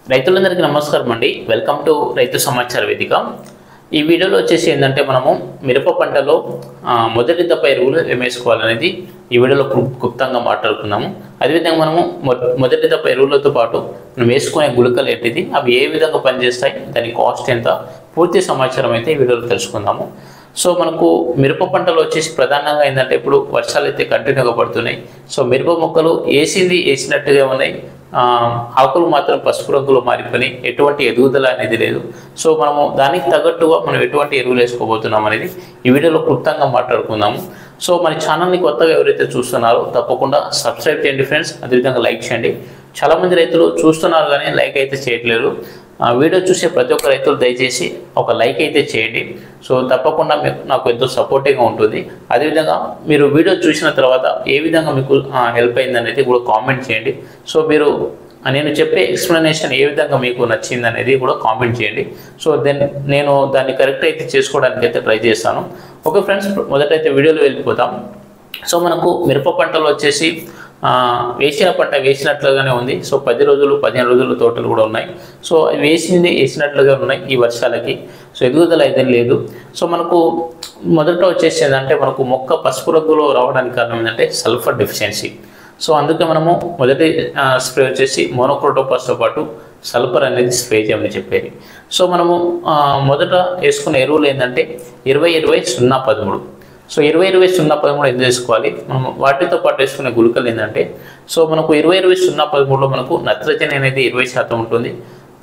రైతులందరికీ నమస్కారం అండి. వెల్కమ్ టు రైతు సమాచార వేదిక. ఈ వీడియోలో వచ్చేసి ఏంటంటే మనము మిరప పంటలో మొదటి దప్ప ఎరువులు ఏమేసుకోవాలనేది ఈ వీడియోలో క్లుప్తంగా మాట్లాడుకున్నాము. అదేవిధంగా మనము మొదటి దప్ప ఎరువులతో పాటు మనం వేసుకునే గుళికలు ఏంటిది, అవి ఏ విధంగా పనిచేస్తాయి, దాని కాస్ట్ ఎంత, పూర్తి సమాచారం అయితే ఈ వీడియోలో తెలుసుకుందాము. సో మనకు మిరప పంటలో వచ్చేసి ప్రధానంగా ఏంటంటే ఇప్పుడు వర్షాలు అయితే కంటిన్యూగా పడుతున్నాయి. సో మిరప మొక్కలు వేసినట్టుగా ఉన్నాయి, ఆకులు మాత్రం పసుపు రంగులో మారిపోయి ఎటువంటి ఎదుగుదల అనేది లేదు. సో మనము దానికి తగ్గట్టుగా మనం ఎటువంటి ఎరువులు వేసుకోబోతున్నాం అనేది ఈ వీడియోలో క్లుప్తంగా మాట్లాడుకుందాము. సో మన ఛానల్ని కొత్తగా ఎవరైతే చూస్తున్నారో తప్పకుండా సబ్స్క్రైబ్ చేయండి ఫ్రెండ్స్. అదేవిధంగా లైక్ చేయండి. చాలామంది రైతులు చూస్తున్నారు కానీ లైక్ అయితే చేయట్లేదు. వీడియో చూసే ప్రతి ఒక్క రైతులు దయచేసి ఒక లైక్ అయితే చేయండి. సో తప్పకుండా నాకు ఎంతో సపోర్టివ్గా ఉంటుంది. అదేవిధంగా మీరు వీడియో చూసిన తర్వాత ఏ విధంగా మీకు హెల్ప్ అయింది అనేది కూడా కామెంట్ చేయండి. సో మీరు నేను చెప్పే ఎక్స్ప్లెనేషన్ ఏ విధంగా మీకు నచ్చింది అనేది కూడా కామెంట్ చేయండి. సో నేను దాన్ని కరెక్ట్ అయితే చేసుకోవడానికి అయితే ట్రై చేస్తాను. ఓకే ఫ్రెండ్స్, మొదట అయితే వీడియోలో వెళ్ళిపోతాం. సో మనకు మిరప పంటలు వచ్చేసి వేసిన పంట వేసినట్లుగానే ఉంది. సో 10 రోజులు 15 రోజుల తోటలు కూడా ఉన్నాయి. సో వేసినట్లుగా ఉన్నాయి ఈ వర్షాలకి. సో ఎదుగుదల అయితే లేదు. సో మనకు మొదట వచ్చేసి ఏంటంటే మనకు మొక్క పసుపు రంగులో రావడానికి కారణం ఏంటంటే సల్ఫర్ డెఫిషియన్సీ. సో అందుకే మనము మొదటి స్ప్రే వచ్చేసి మోనోక్రోటోపాస్తో పాటు సల్ఫర్ అనేది స్ప్రే చేయమని చెప్పేది. సో మనము మొదట వేసుకున్న ఎరువులు ఏంటంటే 20-20-0-13. సో 20-20-0-13 ఎందుకు వేసుకోవాలి, మనం వాటితో పాటు వేసుకునే గుళికలు ఏంటంటే, సో మనకు 20-20-0-13లో మనకు నత్రజని అనేది 20% ఉంటుంది,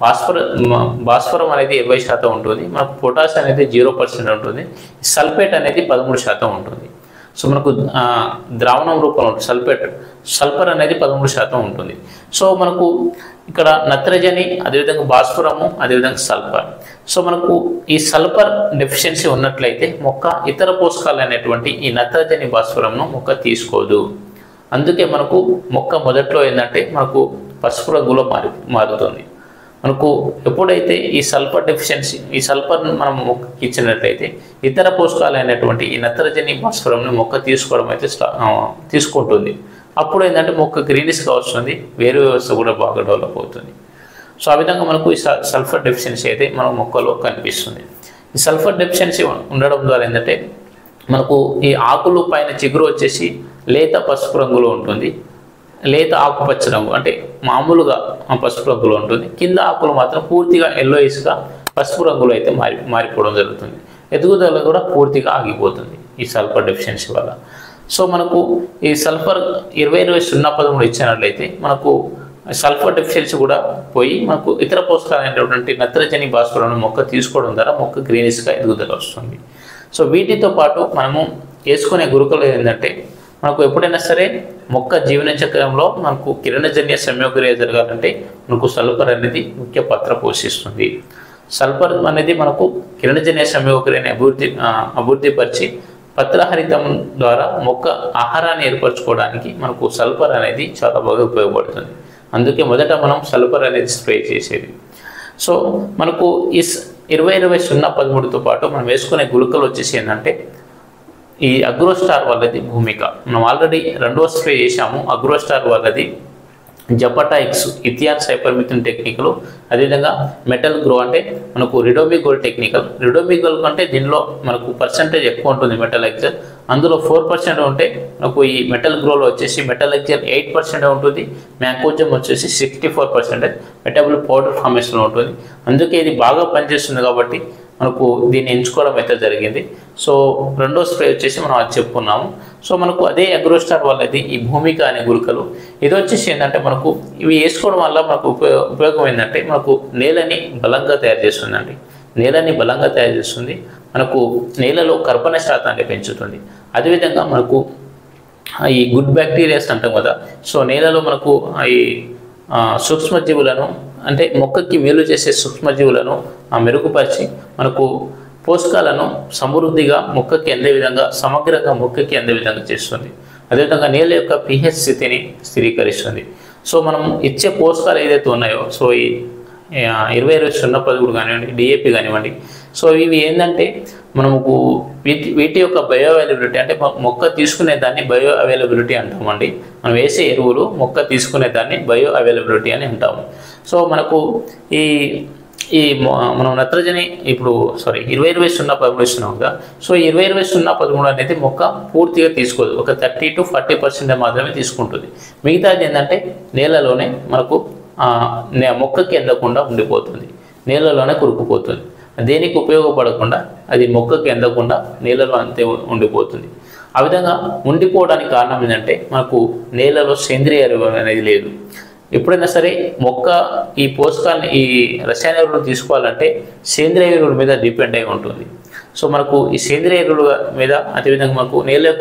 భాస్వరం అనేది 20% ఉంటుంది, మనకు పొటాష్ అనేది 0% ఉంటుంది, సల్ఫేట్ అనేది 13% ఉంటుంది. సో మనకు ద్రావణం రూపంలో సల్ఫర్ అనేది 13% ఉంటుంది. సో మనకు ఇక్కడ నత్రజని, అదేవిధంగా భాస్వరము, అదేవిధంగా సల్ఫర్. సో మనకు ఈ సల్ఫర్ డెఫిషియన్సీ ఉన్నట్లయితే మొక్క ఇతర పోషకాలు అనేటువంటి ఈ నత్రజని భాస్వరంను మొక్క తీసుకోదు. అందుకే మనకు మొక్క మొదట్లో ఏంటంటే మనకు పసుపు రంగులో మారుతుంది. మనకు ఎప్పుడైతే ఈ సల్ఫర్ డెఫిషియన్సీ, ఈ సల్ఫర్ను మనం మొక్కకి ఇచ్చినట్లయితే ఇతర పోషకాలు అయినటువంటి ఈ నత్రజని భాస్వరంను మొక్క తీసుకోవడం అయితే తీసుకుంటుంది. అప్పుడు ఏంటంటే మొక్క గ్రీనిష్గా వస్తుంది, వేరు వ్యవస్థ కూడా బాగా డెవలప్ అవుతుంది. సో ఆ విధంగా మనకు ఈ సల్ఫర్ డెఫిషియన్సీ అయితే మన మొక్కలో కనిపిస్తుంది. ఈ సల్ఫర్ డెఫిషియన్సీ ఉండడం ద్వారా ఏంటంటే మనకు ఈ ఆకులు పైన చిగురు వచ్చేసి లేత పసుపు రంగులో ఉంటుంది, లేత ఆకుపచ్చ రంగు అంటే మామూలుగా పసుపు రంగులో ఉంటుంది. కింద ఆకులు మాత్రం పూర్తిగా ఎల్లోయిష్గా పసుపు రంగులో అయితే మారిపోవడం జరుగుతుంది. ఎదుగుదల కూడా పూర్తిగా ఆగిపోతుంది ఈ సల్ఫర్ డెఫిషియన్సీ వల్ల. సో మనకు ఈ సల్ఫర్ 20-20-0-13 ఇచ్చినట్లయితే మనకు సల్ఫర్ డెఫిషియన్సీ కూడా పోయి మనకు ఇతర పోషకాలైనటువంటి నత్రజని భాస్వరం మొక్క తీసుకోవడం ద్వారా మొక్క గ్రీనిష్గా ఎదుగుదల వస్తుంది. సో వీటితో పాటు మనము వేసుకునే గుళికలు ఏంటంటే మనకు ఎప్పుడైనా సరే మొక్క జీవన చక్రంలో మనకు కిరణజన్య సంయోగక్రియ జరగాలంటే మనకు సల్ఫర్ అనేది ముఖ్య పాత్ర పోషిస్తుంది. సల్ఫర్ అనేది మనకు కిరణజన్య సంయోగక్రియని అభివృద్ధిపరిచి పత్రహరితం ద్వారా మొక్క ఆహారాన్ని ఏర్పరచుకోవడానికి మనకు సల్ఫర్ అనేది చాలా బాగా ఉపయోగపడుతుంది. అందుకే మొదట మనం సల్ఫర్ అనేది స్ప్రే చేసేది. సో మనకు ఈ 20-20-0-13తో పాటు మనం వేసుకునే గుళికలు వచ్చేసి ఏంటంటే ఈ అగ్రోస్టార్ వాళ్ళది భూమిక, మనం ఆల్రెడీ 2వ స్ప్రే చేసాము. అగ్రోస్టార్ వాళ్ళది జపటా ఎక్స్, ఇథియాన్ సైపర్మిథిన్ టెక్నికల్, అదేవిధంగా మెటల్ గ్రో అంటే మనకు రిడోమిగోల్ టెక్నికల్. రిడోమిగోల్ కంటే దీనిలో మనకు పర్సెంటేజ్ ఎక్కువ ఉంటుంది మెటల్ ఎక్జల్, అందులో 4% ఉంటే మనకు ఈ మెటల్ గ్రోలో వచ్చేసి మెటల్ ఎక్జల్ 8% ఉంటుంది, మ్యాంకోజమ్ వచ్చేసి 64% మెటబుల్ పౌడర్ ఫార్మేషన్లో ఉంటుంది. అందుకే ఇది బాగా పనిచేస్తుంది కాబట్టి మనకు దీన్ని ఎంచుకోవడం అయితే జరిగింది. సో 2వ స్ప్రే వచ్చేసి మనం అది చెప్పుకున్నాము. సో మనకు అదే అగ్రోస్టార్ వాళ్ళది ఈ భూమిక అనే గుళికలు. ఇది వచ్చేసి ఏంటంటే మనకు ఇవి వేసుకోవడం వల్ల మనకు ఉపయోగం ఏంటంటే మనకు నేలని బలంగా తయారు చేస్తుందండి. నేలని బలంగా తయారు చేస్తుంది, మనకు నేలలో కర్బన శాతాన్ని పెంచుతుంది. అదేవిధంగా మనకు ఈ గుడ్ బ్యాక్టీరియాస్ అంటాం కదా, సో నేలలో మనకు ఈ సూక్ష్మజీవులను అంటే మొక్కకి మేలు చేసే సూక్ష్మజీవులను మెరుగుపరిచి మనకు పోషకాలను సమృద్ధిగా మొక్కకి అందే విధంగా, సమగ్రంగా మొక్కకి అందే విధంగా చేస్తుంది. అదేవిధంగా నేల యొక్క pH స్థితిని స్థిరీకరిస్తుంది. సో మనం ఇచ్చే పోషకాలు ఏదైతే ఉన్నాయో, సో ఈ 20-20-0-13 కానివ్వండి, DAP కానివ్వండి, సో ఇవి ఏంటంటే మనకు వీటి యొక్క బయో అవైలబిలిటీ అంటే మొక్క తీసుకునే దాన్ని బయో అవైలబిలిటీ అంటామండి. మనం వేసే ఎరువులు మొక్క తీసుకునే దాన్ని బయో అవైలబిలిటీ అని అంటాము. సో మనకు మనం నత్రజని ఇప్పుడు 20-20-0-13 ఇస్తున్నాం కదా. సో 20-20-0-13 అనేది మొక్క పూర్తిగా తీసుకోదు, ఒక 30 to 40% మాత్రమే తీసుకుంటుంది. మిగతాది ఏంటంటే నేలలోనే మనకు మొక్కకి అందకుండా ఉండిపోతుంది, నేలలోనే కురుకుపోతుంది. దేనికి ఉపయోగపడకుండా అది మొక్కకి అందకుండా నేలలో అంతే ఉండిపోతుంది. ఆ విధంగా ఉండిపోవడానికి కారణం ఏంటంటే మనకు నేలలో సేంద్రియ ఎరువు అనేది లేదు. ఎప్పుడైనా సరే మొక్క ఈ పోషకాన్ని ఈ రసాయన ఎరువులు తీసుకోవాలంటే సేంద్రియ ఎరువుల మీద డిపెండ్ అయి ఉంటుంది. సో మనకు ఈ సేంద్రియ ఎరువుల మీద, అదేవిధంగా మనకు నేల యొక్క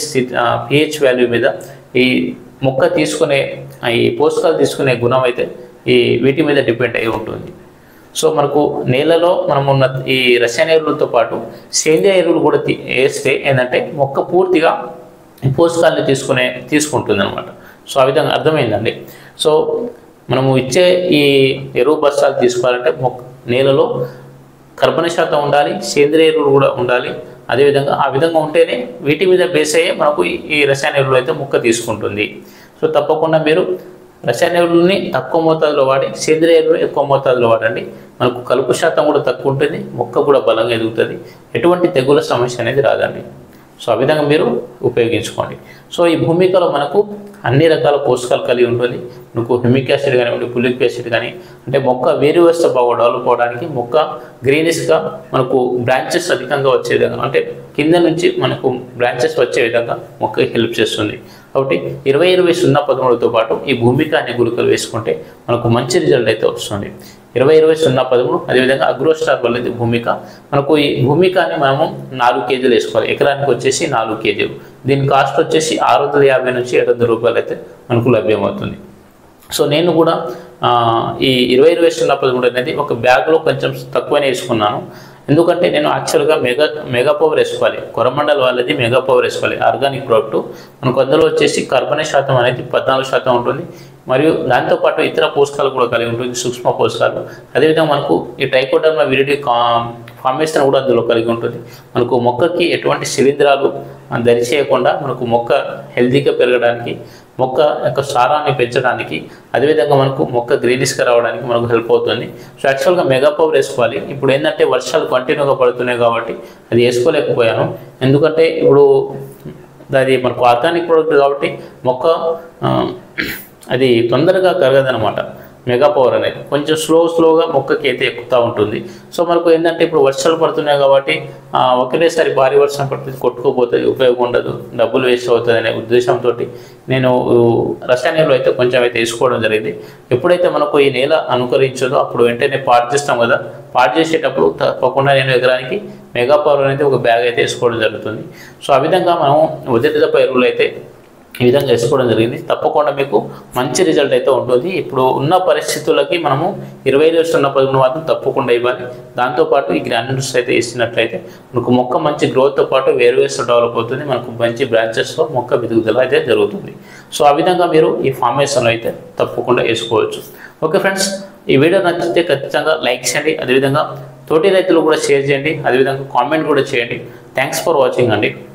pH వాల్యూ మీద ఈ మొక్క తీసుకునే ఈ పోషకాలు తీసుకునే గుణం అయితే వీటి మీద డిపెండ్ అయి ఉంటుంది. సో మనకు నేలలో మనం ఉన్న ఈ రసాయన ఎరువులతో పాటు సేంద్రియ ఎరువులు కూడా వేస్తే ఏంటంటే మొక్క పూర్తిగా పోషకాలను తీసుకుంటుంది అనమాట. సో ఆ విధంగా అర్థమైందండి. సో మనము ఇచ్చే ఈ ఎరువు బస్తాలు తీసుకోవాలంటే నేలలో కర్బన శాతం ఉండాలి, సేంద్రియ ఎరువులు కూడా ఉండాలి. అదేవిధంగా ఆ విధంగా ఉంటేనే వీటి మీద బేస్ అయ్యే మనకు ఈ రసాయన ఎరువులు అయితే మొక్క తీసుకుంటుంది. సో తప్పకుండా మీరు రసాయన ఎరువులని తక్కువ మోతాదులో వాడి సేంద్రియ ఎరువులు ఎక్కువ మోతాదులో వాడండి. మనకు కలుపు శాతం కూడా తక్కువ ఉంటుంది, మొక్క కూడా బలంగా ఎదుగుతుంది, ఎటువంటి తెగుల సమస్య అనేది రాదండి. సో ఆ విధంగా మీరు ఉపయోగించుకోండి. సో ఈ భూమికలో మనకు అన్ని రకాల పోషకాలు కలిగి ఉంటుంది. మనకు హ్యూమిక్ యాసిడ్ కానివ్వండి, పులిక్ యాసిడ్ కానీ, అంటే మొక్క వేరు వ్యవస్థ బాగా డెవలప్ అవడానికి, మొక్క గ్రీనిష్గా మనకు బ్రాంచెస్ అధికంగా వచ్చే విధంగా, అంటే కింద నుంచి మనకు బ్రాంచెస్ వచ్చే విధంగా మొక్కకి హెల్ప్ చేస్తుంది. కాబట్టి 20-20-0-13తో పాటు ఈ భూమిక అనే గుళికలు వేసుకుంటే మనకు మంచి రిజల్ట్ అయితే వస్తుంది. 20-20-0-13 అదేవిధంగా అగ్రోస్టార్ వల్ల భూమిక, మనకు ఈ భూమికని మనము 4 కేజీలు వేసుకోవాలి. ఎకరానికి వచ్చేసి 4 కేజీలు. దీని కాస్ట్ వచ్చేసి 650 నుంచి 700 రూపాయలు అయితే మనకు లభ్యమవుతుంది. సో నేను కూడా ఈ 20-20-0-13 అనేది ఒక బ్యాగ్లో కొంచెం తక్కువనే వేసుకున్నాను. ఎందుకంటే నేను యాక్చువల్గా మెగా పవర్ వేసుకోవాలి, కొరమండల్ వాళ్ళది మెగా పవర్ వేసుకోవాలి, ఆర్గానిక్ ప్రోడక్ట్. మనకు అందులో వచ్చేసి కర్బన శాతం అనేది 14% ఉంటుంది. మరియు దాంతోపాటు ఇతర పోషకాలు కూడా కలిగి ఉంటుంది, సూక్ష్మ పోషకాలు. అదేవిధంగా మనకు ఈ ట్రైకోడర్మా విరిడి ఫార్మేషన్ కూడా అందులో కలిగి ఉంటుంది. మనకు మొక్కకి ఎటువంటి శిలీంధ్రాలు దరిచేయకుండా మనకు మొక్క హెల్తీగా పెరగడానికి, మొక్క యొక్క సారాన్ని పెంచడానికి, అదేవిధంగా మనకు మొక్క గ్రీనిష్గా రావడానికి మనకు హెల్ప్ అవుతుంది. సో యాక్చువల్గా మెగా పవర్ వేసుకోవాలి. ఇప్పుడు ఏంటంటే వర్షాలు కంటిన్యూగా పడుతున్నాయి కాబట్టి అది వేసుకోలేకపోయాను. ఎందుకంటే ఇప్పుడు అది మనకు ఆర్గానిక్ ప్రోడక్ట్ కాబట్టి మొక్క అది తొందరగా కరగదనమాట. మెగా పవర్ అనేది కొంచెం స్లోగా మొక్కకి అయితే ఎక్కుతూ ఉంటుంది. సో మనకు ఏంటంటే ఇప్పుడు వర్షాలు పడుతున్నాయి కాబట్టి ఒకేసారి భారీ వర్షం పడుతుంది, కొట్టుకోపోతుంది, ఉపయోగం ఉండదు, డబ్బులు వేస్ట్ అవుతుంది అనే ఉద్దేశంతో నేను రసాయన ఎరువులు అయితే కొంచెం అయితే వేసుకోవడం జరిగింది. ఎప్పుడైతే మనకు ఈ నేల అనుకరించదో అప్పుడు వెంటనే పాడు చేస్తాం కదా, పాడు చేసేటప్పుడు తప్పకుండా నేను ఎకరానికి మెగా పవర్ అనేది ఒక బ్యాగ్ అయితే వేసుకోవడం జరుగుతుంది. సో ఆ విధంగా మనం ఉదయదప ఎరువులు అయితే ఈ విధంగా వేసుకోవడం జరిగింది. తప్పకుండా మీకు మంచి రిజల్ట్ అయితే ఉంటుంది. ఇప్పుడు ఉన్న పరిస్థితులకి మనము 20-20-0-13 మాత్రం తప్పకుండా ఇవ్వాలి. దాంతోపాటు ఈ గ్రాన్యూల్స్ అయితే ఇస్తున్నట్లయితే మనకు మొక్క మంచి గ్రోత్తో పాటు వేరువేస్తో డెవలప్ అవుతుంది, మనకు మంచి బ్రాంచెస్లో మొక్క ఎదుగుదల అయితే జరుగుతుంది. సో ఆ విధంగా మీరు ఈ ఫార్మేషన్లో అయితే తప్పకుండా వేసుకోవచ్చు. ఓకే ఫ్రెండ్స్, ఈ వీడియో నచ్చితే ఖచ్చితంగా లైక్ చేయండి, అదేవిధంగా తోటి రైతులు కూడా షేర్ చేయండి, అదేవిధంగా కామెంట్ కూడా చేయండి. థ్యాంక్స్ ఫర్ వాచింగ్ అండి.